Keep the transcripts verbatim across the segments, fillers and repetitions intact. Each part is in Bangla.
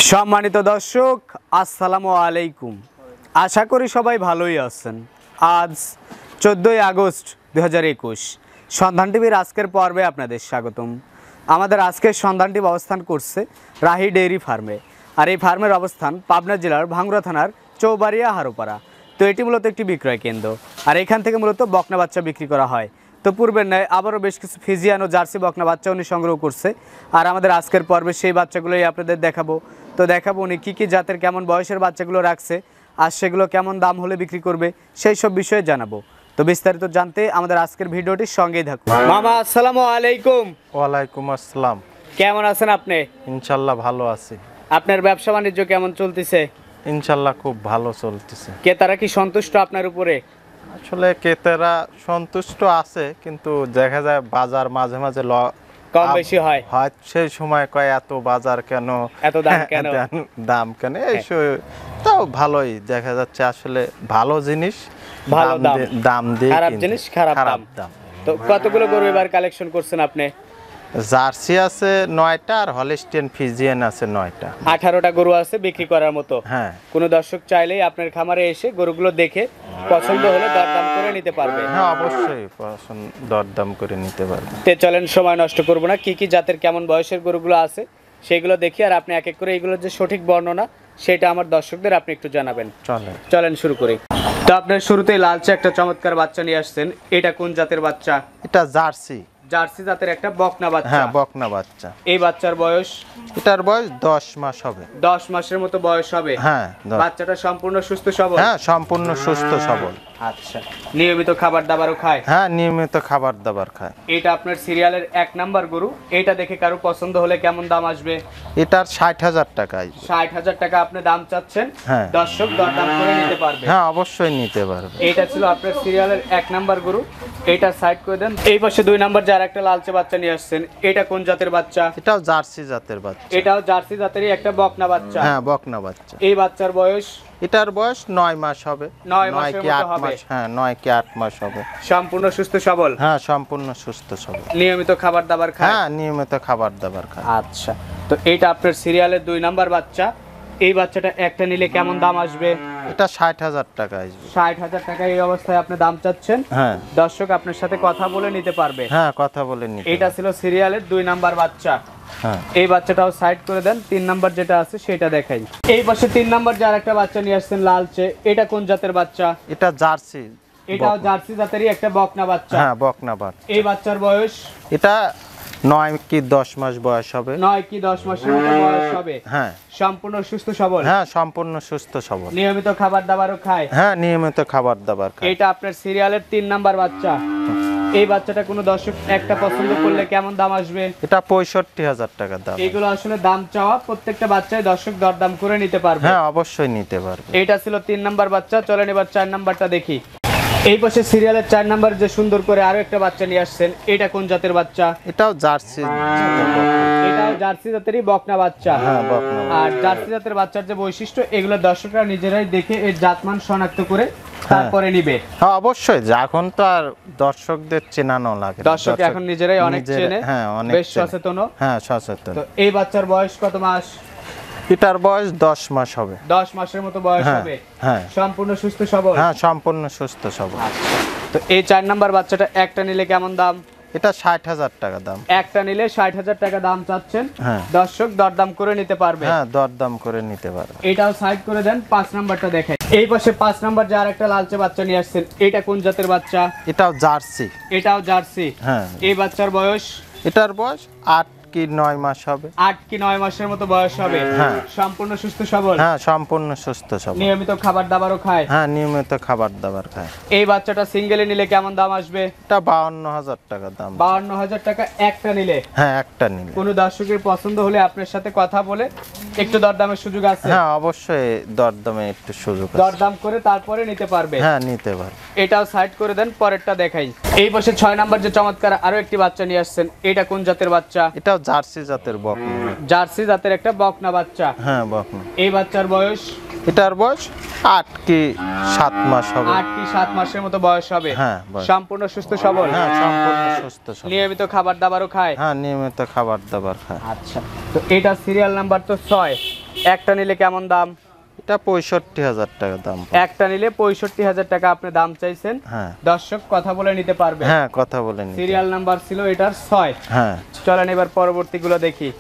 সম্মানিত দর্শক আসসালামু আলাইকুম। আশা করি সবাই ভালোই আছেন। আজ চোদ্দোই আগস্ট দুই হাজার একুশ সন্ধান টিভির আজকের পর্বে আপনাদের স্বাগতম। আমাদের আজকের সন্ধান টিভি অবস্থান করছে রাহি ডেইরি ফার্মে, আর এই ফার্মের অবস্থান পাবনা জেলার ভাঙ্গুড়া থানার চৌবাড়িয়া হারোপাড়া। তো এটি মূলত একটি বিক্রয় কেন্দ্র, আর এখান থেকে মূলত বকনা বাচ্চা বিক্রি করা হয়। তো পূর্বের ন্যায় আবারও বেশ কিছু ফিজিয়ান ও জার্সি বকনা বাচ্চা উনি সংগ্রহ করছে, আর আমাদের আজকের পর্বে সেই বাচ্চাগুলোই আপনাদের দেখাবো। তো দেখাবো উনি কী কী জাতের কেমন বয়সের বাচ্চাগুলো রাখছে, আর সেগুলো কেমন দাম হলে বিক্রি করবে সেই সব বিষয়ে জানাবো। তো বিস্তারিত জানতে আমাদের আজকের ভিডিওটির সঙ্গেই থাকুন। মামা আসসালামু আলাইকুম। ওয়ালাইকুম আসসালাম। কেমন আছেন আপনি? ইনশাল্লাহ ভালো আছি। আপনার ব্যবসা বাণিজ্য কেমন চলতেছে? ইনশাল্লাহ খুব ভালো চলতেছে। ক্রেতারা কি সন্তুষ্ট আপনার উপরে? আসলে ক্রেতারা সন্তুষ্ট আছে, কিন্তু দেখা যায় বাজার মাঝে মাঝে ল- কম বেশি হয় হয় সেই সময় কয় এত বাজার কেন, এত দাম কেন? দাম কেন এইসব। তাও ভালোই দেখা যাচ্ছে, আসলে ভালো জিনিস ভালো দাম, দিয়ে- দাম দিয়ে খারাপ কিনতে- জিনিস খারাপ দাম। দাম। তো কতগুলো গরু এবার কালেকশন করছেন আপনি? জার্সি আছে নয়টা আর হলিস্টিয়ান ফিজিয়ান আছে নয়টা। আঠারোটা গরু আছে বিক্রি করার মতো। হ্যাঁ, কোনো দর্শক চাইলেই আপনার খামারে এসে গরুগুলো দেখে পছন্দ হলে দরদাম করে নিতে পারবে। হ্যাঁ অবশ্যই পছন্দ দরদাম করে নিতে পারবে। তে চলেন, সময় নষ্ট করব না, কি কি জাতের কেমন বয়সের গরুগুলো আছে সেগুলো দেখি, আর আপনি এক এক করে এগুলোর যে সঠিক বর্ণনা সেটা আমার দর্শকদের আপনি একটু জানাবেন। চলে চলেন শুরু করি। তো আপনার শুরুতেই লালচে একটা চমৎকার বাচ্চা নিয়ে আসছেন, এটা কোন জাতের বাচ্চা? এটা জার্সি। জার্সি জাতের একটা বকনা বাচ্চা। হ্যাঁ বকনা বাচ্চা। এই বাচ্চার বয়স? এটার বয়স দশ মাস হবে। দশ মাসের মতো বয়স হবে। হ্যাঁ দশ। বাচ্চাটা সম্পূর্ণ সুস্থ সবল? হ্যাঁ সম্পূর্ণ সুস্থ সবল। আচ্ছা, নিয়মিত খাবার দাবারও খায়? হ্যাঁ নিয়মিত খাবার দাবার খায়। এটা আপনার সিরিয়ালের এক নাম্বার গরু, এটা দেখে কারো পছন্দ হলে কেমন দাম আসবে? এটার ষাট হাজার টাকা আসবে। ষাট হাজার টাকা আপনি দাম চাচ্ছেন। হ্যাঁ। দর্শক দরদাম করে নিতে পারবে? হ্যাঁ অবশ্যই নিতে পারবে। এটা ছিল আপনার সিরিয়ালের এক নাম্বার গরু, এটা সাইড করে দেন। এই পাশে দুই নাম্বার যার একটা লালচে বাচ্চা নিয়ে আসছেন, এটা কোন জাতের বাচ্চা? এটাও জার্সি জাতের বাচ্চা। এটাও জার্সি জাতেরই একটা বকনা বাচ্চা। হ্যাঁ বকনা বাচ্চা। এই বাচ্চার বয়স? এটার বয়স নয় মাস হবে। নয় মাসের কি মতো আট হবে। মাস। হ্যাঁ নয় কি আট মাস হবে। সম্পূর্ণ সুস্থ সবল? হ্যাঁ সম্পূর্ণ সুস্থ সবল। নিয়মিত খাবার দাবার খায়? হ্যাঁ নিয়মিত খাবার দাবার খায়। আচ্ছা, তো এইটা আপনার সিরিয়ালের দুই নাম্বার বাচ্চা, এই বাচ্চাটা একটা নিলে কেমন দাম আসবে? এটা ষাট হাজার টাকা আসবে। ষাট হাজার টাকা এই অবস্থায় আপনি দাম চাচ্ছেন। হ্যাঁ দর্শক আপনার সাথে কথা বলে নিতে পারবে? হ্যাঁ কথা বলে নিতে এটা ছিল সিরিয়ালের দুই নাম্বার বাচ্চা। হ্যাঁ এই বাচ্চাটাও সাইড করে দেন, তিন নাম্বার যেটা আছে সেটা দেখাই। এই পাশে তিন নাম্বার যার একটা বাচ্চা নিয়ে আসছেন লালচে, এটা কোন জাতের বাচ্চা? এটা জার্সি। এটাও জার্সি জাতেরই একটা বকনা বাচ্চা। হ্যাঁ বকনা বাচ্চা। এই বাচ্চার বয়স? এটা নয় কি দশ মাস বয়স হবে। নয় কি দশ মাসের মতো বয়স হবে। হ্যাঁ সম্পূর্ণ সুস্থ সবল? হ্যাঁ সম্পূর্ণ সুস্থ সবল। নিয়মিত খাবার দাবারও খায়? হ্যাঁ নিয়মিত খাবার দাবার খায়। এটা আপনার সিরিয়ালের তিন নাম্বার বাচ্চা। এই বাচ্চাটা কোনো দর্শক একটা পছন্দ করলে কেমন দাম আসবে? এটা পঁয়ষট্টি হাজার টাকা দাম। এগুলো আসলে দাম চাওয়া, প্রত্যেকটা বাচ্চায় দর্শক দরদাম করে নিতে পারবে? হ্যাঁ অবশ্যই নিতে পারবে। এটা ছিল তিন নাম্বার বাচ্চা। চলেন এবার চার নাম্বারটা দেখি। এই পাশে সিরিয়ালের চার নাম্বার যে সুন্দর করে আরো একটা বাচ্চা নিয়ে আসছেন, এটা কোন জাতের বাচ্চা? এটাও জার্সি জাতের বকনা। এটাও জার্সি জাতেরই বকনা বাচ্চা। হ্যাঁ বকনা। আর জার্সি জাতের বাচ্চার যে বৈশিষ্ট্য, এগুলো দর্শকরা নিজেরাই দেখে এর জাতমান শনাক্ত করে তারপরে নিবে। হ্যাঁ অবশ্যই, এখন তো আর দর্শকদের চেনানো লাগে। দর্শক এখন নিজেরাই অনেক চেনে। হ্যাঁ অনেক বেশ সচেতন। হ্যাঁ সচেতন। তো এই বাচ্চার বয়স কত মাস? এটার বয়স দশ মাস হবে। দশ মাসের মতো বয়স হ্যাঁ, হবে। হ্যাঁ। সম্পূর্ণ সুস্থ সবল? হ্যাঁ সম্পূর্ণ সুস্থ সবল। তো এই চার নাম্বার বাচ্চাটা একটা নিলে কেমন দাম? এটা ষাট হাজার টাকা দাম। একটা নিলে ষাট হাজার টাকা দাম চাচ্ছেন। হ্যাঁ। দর্শক দরদাম করে নিতে পারবে? হ্যাঁ দরদাম করে নিতে পারবে। এটাও সাইড করে দেন, পাঁচ নাম্বারটা দেখেন। এই পাশে পাঁচ নাম্বার যার একটা লালচে বাচ্চা নিয়ে আসছেন, এটা কোন জাতের বাচ্চা? এটাও জার্সি। এটাও জার্সি। হ্যাঁ। এই বাচ্চার বয়স? এটার বয়স আট কি নয় মাস হবে। আট কি নয় মাসের মতো বয়স হবে। হ্যাঁ। সম্পূর্ণ সুস্থ সবল? হ্যাঁ সম্পূর্ণ সুস্থ সবল। নিয়মিত খাবার দাবারও খায়? হ্যাঁ নিয়মিত খাবার দাবার খায়। এই বাচ্চাটা সিঙ্গেলে নিলে কেমন দাম আসবে? এটা বাউন্ন হাজার টাকা দাম। বাউন্ন হাজার টাকা একটা নিলে? হ্যাঁ একটা নিলে। কোনো দর্শকের পছন্দ হলে আপনার সাথে কথা বলে একটু দরদামের সুযোগ আছে? হ্যাঁ অবশ্যই দরদামে একটু সুযোগ আছে। দরদাম করে তারপরে নিতে পারবে? হ্যাঁ নিতে পারবে। এটাও সাইড করে দেন, পরেরটা দেখাই। এই পাশে ছয় নাম্বার যে চমৎকার আরো একটি বাচ্চা নিয়ে আসছেন, এটা কোন জাতের বাচ্চা? এটাও জার্সি জাতের বকনা। জার্সি জাতের একটা বকনা বাচ্চা। হ্যাঁ বকনা। এই বাচ্চার বয়স? এটার বয়স আট কি সাত মাস হবে। আট কি সাত মাসের মতো বয়স হবে। হ্যাঁ, বয়স। সম্পূর্ণ সুস্থ সবল? হ্যাঁ সম্পূর্ণ সুস্থ সবল। নিয়মিত খাবার দাবারও খায়? হ্যাঁ নিয়মিত খাবার দাবার খায়। আচ্ছা, তো এটা সিরিয়াল নাম্বার তো ছয়। একটা নিলে কেমন দাম? এটা পঁয়ষট্টি হাজার টাকা দাম পড়বে। একটা নিলে পঁয়ষট্টি হাজার টাকা আপনি দাম চাইছেন। হ্যাঁ দর্শক কথা বলে নিতে পারবে। হ্যাঁ কথা বলে নিতে। সিরিয়াল নাম্বার ছিল এটার ছয়। হ্যাঁ চলেন এবার পরবর্তীগুলো দেখি।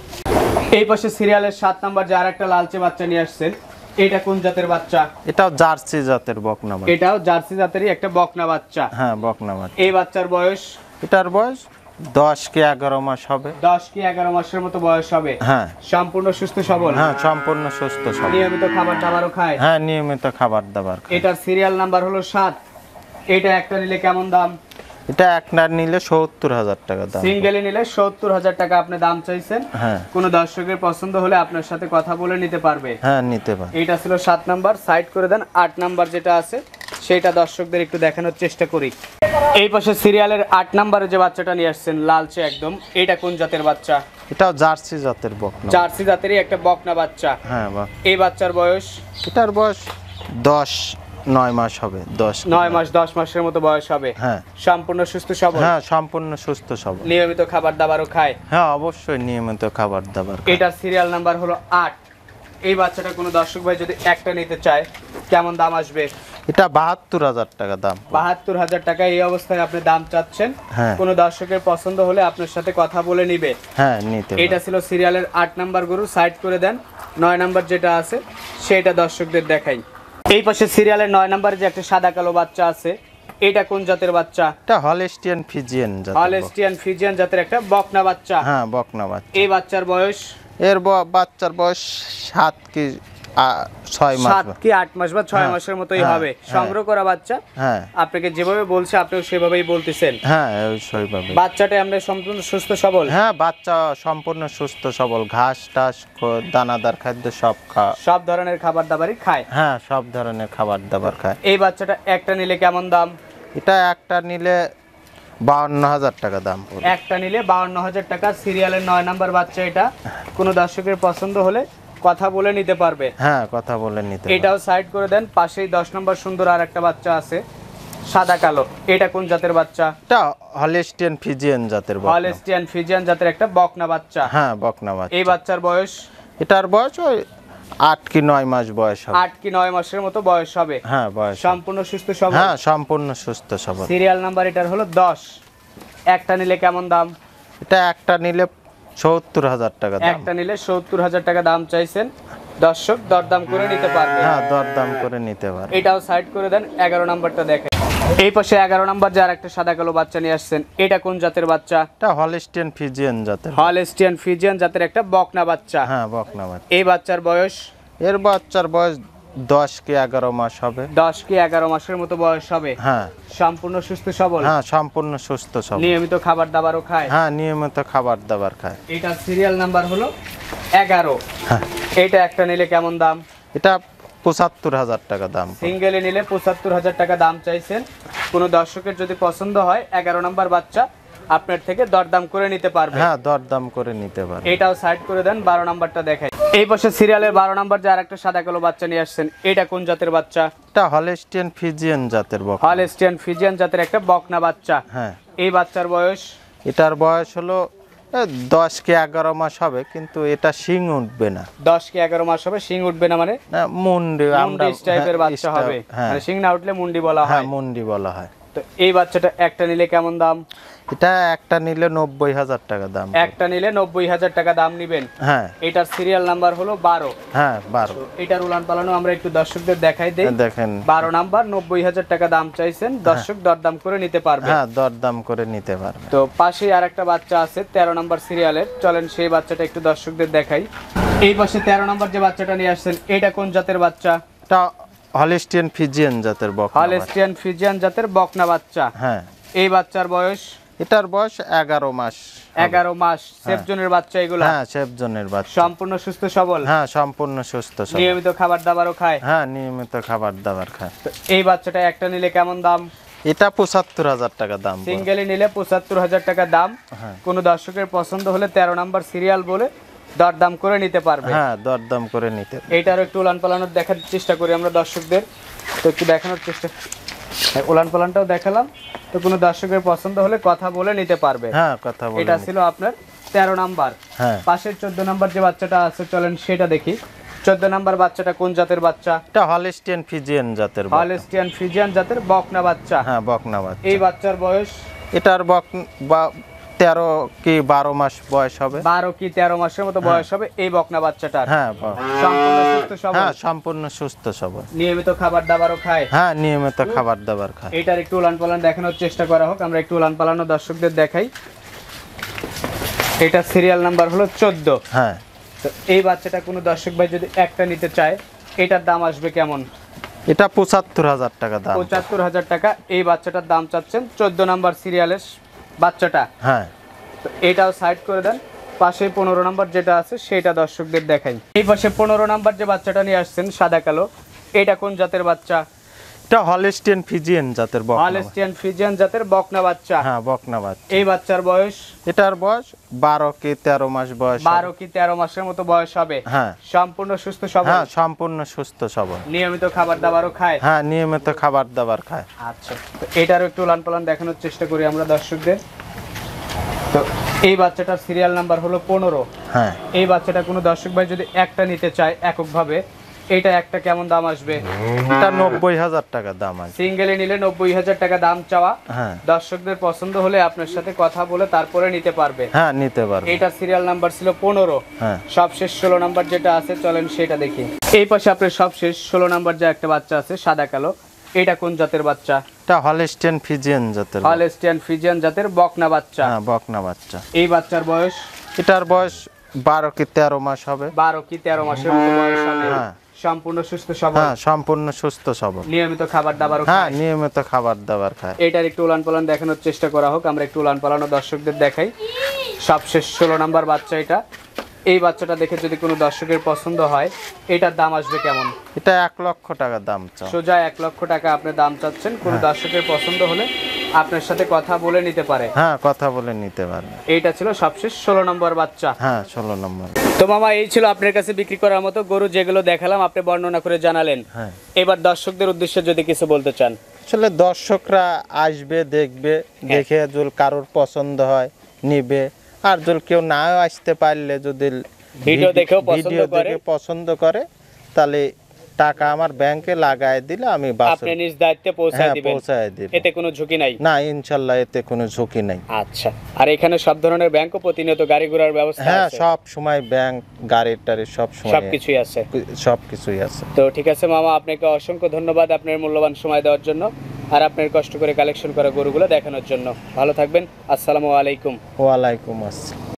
এই পাশে সিরিয়ালের সাত নাম্বার যে আর একটা লালচে বাচ্চা নিয়ে আসছেন, এটা কোন জাতের বাচ্চা? এটাও জার্সি জাতের বকনা বাচ্চা। এটাও জার্সি জাতেরই একটা বকনা বাচ্চা। হ্যাঁ বকনা বাচ্চা। এই বাচ্চার বয়স? এটার বয়স দশ কি এগারো মাস হবে। দশ কি এগারো মাসের মতো বয়স হবে। হ্যাঁ সম্পূর্ণ সুস্থ সবল। হ্যাঁ সম্পূর্ণ সুস্থ সবল। নিয়মিত খাবার দাবারও খায়। হ্যাঁ নিয়মিত খাবার দাবার খায়। এটার সিরিয়াল নাম্বার হলো সাত। এটা একটা নিলে কেমন দাম? এটা একনার নিলে সত্তর হাজার টাকা দাম। সিঙ্গেলে নিলে সত্তর হাজার টাকা আপনি দাম চাইছেন। হ্যাঁ কোনো দর্শকের পছন্দ হলে আপনার সাথে কথা বলে নিতে পারবে। হ্যাঁ নিতে পারে। এইটা ছিল সাত নাম্বার, সাইড করে দেন। আট নাম্বার যেটা আছে সেটা দর্শকদের একটু দেখানোর চেষ্টা করি। এই পাশে সিরিয়ালের আট নাম্বারে যে বাচ্চাটা নিয়ে আসছেন লালচে একদম, এটা কোন জাতের বাচ্চা? এটাও জার্সি জাতের বকনা। জার্সি জাতেরই একটা বকনা বাচ্চা। হ্যাঁ বাহ। এই বাচ্চার বয়স? এটার বয়স দশ নয় মাস হবে। দশ নয় মাস দশ মাসের মতো বয়স হবে। হ্যাঁ সম্পূর্ণ সুস্থ সবল। হ্যাঁ সম্পূর্ণ সুস্থ সবল। নিয়মিত খাবার দাবারও খায়। হ্যাঁ অবশ্যই নিয়মিত খাবার দাবার খায়। এটার সিরিয়াল নাম্বার হলো আট। এই বাচ্চাটা কোনো দর্শক ভাই যদি একটা নিতে চায় কেমন দাম আসবে? এটা বাহাত্তর হাজার টাকা দাম। বাহাত্তর হাজার টাকা এই অবস্থায় আপনি দাম চাচ্ছেন। হ্যাঁ কোনো দর্শকের পছন্দ হলে আপনার সাথে কথা বলে নিবে। হ্যাঁ নিতে পারে। এটা ছিল সিরিয়ালের আট নাম্বার গরু, সাইড করে দেন। নয় নাম্বার যেটা আছে সেটা দর্শকদের দেখাই। এই পাশে সিরিয়ালের নয় নাম্বারে যে একটা সাদা কালো বাচ্চা আছে, এটা কোন জাতের বাচ্চা? এটা হলস্টিয়ান ফিজিয়ান জাতের। হলস্টিয়ান ফিজিয়ান জাতের একটা বকনা বাচ্চা। হ্যাঁ বকনা বাচ্চা। এই বাচ্চার বয়স? এর ব- বাচ্চার বয়স সাত কি আ- ছয় মাস। সাত কি আট মাস বা ছয় হ্যাঁ, মাসের মতোই হ্যাঁ, হবে। হ্যাঁ। সংগ্রহ করা বাচ্চা। হ্যাঁ আপনাকে যেভাবে বলছে আপনিও সেভাবেই বলতেছেন। হ্যাঁ ওই সেইভাবে। বাচ্চাটা আমরা সম্পূর্ণ সুস্থ সবল। হ্যাঁ বাচ্চা সম্পূর্ণ সুস্থ সবল। ঘাস টাস খ- দানাদার খাদ্য সব খা। সব ধরনের খাবার দাবারই খায়। হ্যাঁ সব ধরনের খাবার দাবার খায়। এই বাচ্চাটা একটা নিলে কেমন দাম? এটা একটা নিলে বাউন্ন হাজার টাকা দাম পড়বে। একটা নিলে বাউন্ন হাজার টাকা। সিরিয়ালের নয় নাম্বার বাচ্চা এটা। কোনো দর্শকের পছন্দ হলে কথা বলে নিতে পারবে। হ্যাঁ কথা বলে নিতে পারে। এটাও সাইড করে দেন। পাশেই দশ নম্বর সুন্দর আর একটা বাচ্চা আছে সাদা কালো, এটা কোন জাতের বাচ্চা? এটা হলস্টিয়ান ফিজিয়ান জাতের বকনা। হলস্টিয়ান ফিজিয়ান জাতের একটা বকনা বাচ্চা। হ্যাঁ বকনা বাচ্চা। এই বাচ্চার বয়স? এটার বয়স ওই আট কি নয় মাস বয়স হবে। আট কি নয় মাসের মতো বয়স হবে। হ্যাঁ বয়স। সম্পূর্ণ সুস্থ সবল। হ্যাঁ সম্পূর্ণ সুস্থ সবল। সিরিয়াল নাম্বার এটার হলো দশ। একটা নিলে কেমন দাম? এটা একটা নিলে সত্তর হাজার টাকা দাম। একটা নিলে সত্তর হাজার টাকা দাম চাইছেন। দর্শক দরদাম করে নিতে পারবে। হ্যাঁ দরদাম করে নিতে পারে। এটাও সাইড করে দেন। এগারো নাম্বারটা দেখেন। এই পাশে এগারো নাম্বার যার একটা সাদা কালো বাচ্চা নিয়ে আসছেন, এটা কোন জাতের বাচ্চা? এটা হলস্টিয়ান ফিজিয়ান জাতের। হলস্টিয়ান ফিজিয়ান জাতের একটা বকনা বাচ্চা। হ্যাঁ বকনা বাচ্চা। এই বাচ্চার বয়স? এর বাচ্চার বয়স দশ কি এগারো মাস হবে। দশ কি এগারো মাসের মতো বয়স হবে। হ্যাঁ সম্পূর্ণ সুস্থ সবল। হ্যাঁ সম্পূর্ণ সুস্থ সবল। নিয়মিত খাবার দাবারও খায়। হ্যাঁ নিয়মিত খাবার দাবার খায়। এটা সিরিয়াল নাম্বার হলো এগারো। হ্যাঁ এটা একটা নিলে কেমন দাম? এটা পঁচাত্তর হাজার টাকা দাম। সিঙ্গেলে নিলে পঁচাত্তর হাজার টাকা দাম চাইছেন। কোনো দর্শকের যদি পছন্দ হয় এগারো নাম্বার বাচ্চা আপনার থেকে দরদাম করে নিতে পারবে। হ্যাঁ দরদাম করে নিতে পারে। এটাও সাইড করে দেন। বারো নাম্বারটা দেখাই। এই পাশে সিরিয়ালের বারো নাম্বার যার একটা সাদা কালো বাচ্চা নিয়ে আসছেন, এটা কোন জাতের বাচ্চা? এটা হলস্টিয়ান ফিজিয়ান জাতের বকনা। হলস্টিয়ান ফিজিয়ান জাতের একটা বকনা বাচ্চা। হ্যাঁ এই বাচ্চার বয়স? এটার বয়স হলো এ, দশ কি এগারো মাস হবে, কিন্তু এটা শিং উঠবে না। দশ কি এগারো মাস হবে। শিং উঠবে না মানে? না, মুন্ডি আমরা মুন্ডি টাইপের হ্যাঁ, বাচ্চা স্টাইল- হবে। হ্যাঁ মানে শিং না উঠলে মুন্ডি বলা হ্যাঁ হয়। মুন্ডি বলা হয়। তো এই বাচ্চাটা একটা নিলে কেমন দাম? এটা একটা নিলে নব্বই হাজার টাকা দাম। একটা নিলে নব্বই হাজার টাকা দাম নিবেন। হ্যাঁ এটার সিরিয়াল নাম্বার হলো বারো। হ্যাঁ বারো। এটার উলান পালানো আমরা একটু দর্শকদের দেখাই দেই। দেখেন বারো নাম্বার নব্বই হাজার টাকা দাম চাইছেন। দর্শক দরদাম করে নিতে পারবে। হ্যাঁ দরদাম করে নিতে পারবে। তো পাশেই আর একটা বাচ্চা আছে তেরো নাম্বার সিরিয়ালের, চলেন সেই বাচ্চাটা একটু দর্শকদের দেখাই। এই পাশে তেরো নাম্বার যে বাচ্চাটা নিয়ে আসছেন, এটা কোন জাতের বাচ্চা? এটা হলস্টিয়ান ফিজিয়ান জাতের বকনা বাচ্চা। হলস্টিয়ান ফিজিয়ান জাতের বকনা বাচ্চা। হ্যাঁ এই বাচ্চার বয়স? এটার বয়স এগারো মাস। এগারো মাস। সেফজনের বাচ্চা এগুলা? হ্যাঁ সেফজনের বাচ্চা। সম্পূর্ণ সুস্থ সবল। হ্যাঁ সম্পূর্ণ সুস্থ সবল। নিয়মিত খাবার দাবারও খায়। হ্যাঁ নিয়মিত খাবার দাবার খায়। তো এই বাচ্চাটা একটা নিলে কেমন দাম? এটা পঁচাত্তর হাজার টাকা দাম পড়বে। সিঙ্গেলি নিলে পঁচাত্তর হাজার টাকা দাম। হ্যাঁ কোনো দর্শকের পছন্দ হলে তেরো নাম্বার সিরিয়াল বলে দরদাম করে নিতে পারবে। হ্যাঁ দরদাম করে নিতে। এইটারও একটু উলান পালানোর দেখার চেষ্টা করি আমরা দর্শকদের। তো একটু দেখানোর চেষ্টা, হ্যাঁ, উলান পালানটাও দেখালাম। তো কোনো দর্শকের পছন্দ হলে কথা বলে নিতে পারবে। হ্যাঁ কথা বলে এটা নিতে। ছিল আপনার তেরো নাম্বার। হ্যাঁ পাশের চোদ্দ নাম্বার যে বাচ্চাটা আছে চলেন সেটা দেখি। চোদ্দ নাম্বার বাচ্চাটা কোন জাতের বাচ্চা? এটা হলিস্টিয়ান ফিজিয়ান জাতের বকনা। হলিস্টিয়ান ফ্রিজিয়ান জাতের বকনা বাচ্চা। হ্যাঁ বকনা বাচ্চা। এই বাচ্চার বয়স এটার বক বা তেরো কি বারো মাস বয়স হবে। বারো কি তেরো মাসের মতো বয়স হবে এই বকনা বাচ্চাটার। হ্যাঁ ব- সম্পূর্ণ সুস্থ সবল, হ্যাঁ সম্পূর্ণ সুস্থ সবল। নিয়মিত খাবার দাবারও খায়। হ্যাঁ নিয়মিত খাবার দাবার খায়। এটার একটু উলান পালান দেখানোর চেষ্টা করা হোক, আমরা একটু উলান পালানো দর্শকদের দেখাই। এটা সিরিয়াল নাম্বার হলো চোদ্দ। হ্যাঁ তো এই বাচ্চাটা কোনো দর্শক ভাই যদি একটা নিতে চায় এটার দাম আসবে কেমন? এটা পঁচাত্তর হাজার টাকা দাম। পঁচাত্তর হাজার টাকা এই বাচ্চাটার দাম চাচ্ছেন। চোদ্দ নাম্বার সিরিয়ালের বাচ্চাটা। হ্যাঁ তো এটাও সাইড করে দেন। পাশে পনেরো নাম্বার যেটা আছে সেটা দর্শকদের দেখাই। এই পাশে পনেরো নাম্বার যে বাচ্চাটা নিয়ে আসছেন সাদা কালো, এটা কোন জাতের বাচ্চা? এটা হলিস্টিয়ান ফিজিয়ান জাতের বকনা। হলিস্টিয়ান ফ্রিজিয়ান জাতের বকনা বাচ্চা। হ্যাঁ বকনা বাচ্চা। এই বাচ্চার বয়স এটার বয়স বারো কি তেরো মাস বয়স হবে। বারো কি তেরো মাসের মতো বয়স হবে। হ্যাঁ সম্পূর্ণ সুস্থ সবল, হ্যাঁ সম্পূর্ণ সুস্থ সবল। নিয়মিত খাবার দাবারও খায়। হ্যাঁ নিয়মিত খাবার দাবার খায়। আচ্ছা, তো এটারও একটু উলান পালান দেখানোর চেষ্টা করি আমরা দর্শকদের। তো এই বাচ্চাটার সিরিয়াল নাম্বার হলো পনেরো। হ্যাঁ এই বাচ্চাটা কোনো দর্শক ভাই যদি একটা নিতে চায় এককভাবে, এটা একটা কেমন দাম আসবে? এটা নব্বই হাজার টাকা দাম আছে। সিঙ্গেলে নিলে নব্বই হাজার টাকা দাম চাওয়া। হ্যাঁ দর্শকদের পছন্দ হলে আপনার সাথে কথা বলে তারপরে নিতে পারবে। হ্যাঁ নিতে পারবে। এটা সিরিয়াল নাম্বার ছিল পনেরো। হ্যাঁ সবশেষ ষোলো নাম্বার যেটা আছে চলেন সেটা দেখি। এই পাশে আপনার সবশেষ ষোলো নাম্বার যে একটা বাচ্চা আছে সাদা কালো, এটা কোন জাতের বাচ্চা? এটা হলিস্টিয়ান ফিজিয়ান জাতের বকনা। হলিস্টিয়ান ফ্রিজিয়ান জাতের বকনা বাচ্চা। হ্যাঁ বকনা বাচ্চা। এই বাচ্চার বয়স এটার বয়স বারো কি তেরো মাস হবে। বারো কি তেরো মাসের মতো বয়স হবে। হ্যাঁ। সম্পূর্ণ সুস্থ সবল, হ্যাঁ সম্পূর্ণ সুস্থ সবল। নিয়মিত খাবার দাবারও হ্যাঁ খায়। নিয়মিত খাবার দাবার খায়। এটার একটু উলান পালান দেখানোর চেষ্টা করা হোক, আমরা একটু উলান পালানো দর্শকদের দেখাই। সবশেষ ষোলো নাম্বার বাচ্চা এটা। এই বাচ্চাটা দেখে যদি কোনো দর্শকের পছন্দ হয় এটার দাম আসবে কেমন? এটা এক লক্ষ টাকা দাম চাও। সোজা এক লক্ষ টাকা আপনি দাম চাচ্ছেন। কোনো দর্শকের পছন্দ হলে আপনার সাথে কথা বলে নিতে পারে। হ্যাঁ কথা বলে নিতে পারবে। এইটা ছিল সবশেষ ষোলো নম্বর বাচ্চা। হ্যাঁ ষোলো নম্বর। তো মামা এই ছিল আপনার কাছে বিক্রি করার মতো গরু, যেগুলো দেখালাম আপনি বর্ণনা করে জানালেন। হ্যাঁ এবার দর্শকদের উদ্দেশ্যে যদি কিছু বলতে চান। আসলে দর্শকরা আসবে দেখবে, দেখে যদি কারোর পছন্দ হয় নিবে, আর যদি কেউ নাও আসতে পারলে যদি ভিডিও দেখেও পছন্দ ভিডিও করে, দেখে পছন্দ করে তাহলে টাকা আমার ব্যাংকে লাগায় দিলে আমি আপনি বাসে নিজ দায়িত্বে পৌঁছায় হ্যাঁ দিবেন। পৌঁছায় দিব। এতে কোনো ঝুঁকি নাই। না ইনশাল্লাহ এতে কোনো ঝুঁকি নাই। আচ্ছা, আর এখানে সব ধরনের ব্যাংক ও প্রতিনিয়ত গাড়ি ঘোড়ার ব্যবস্থা হ্যাঁ আছে? সব সময় ব্যাংক গাড়ি টাড়ি সব সময় সবকিছুই আছে। সব কিছুই আছে। তো ঠিক আছে মামা, আপনাকে অসংখ্য ধন্যবাদ আপনার মূল্যবান সময় দেওয়ার জন্য আর আপনার কষ্ট করে কালেকশন করা গরুগুলো দেখানোর জন্য। ভালো থাকবেন। আসসালামু আলাইকুম। ওয়ালাইকুম আসসালাম।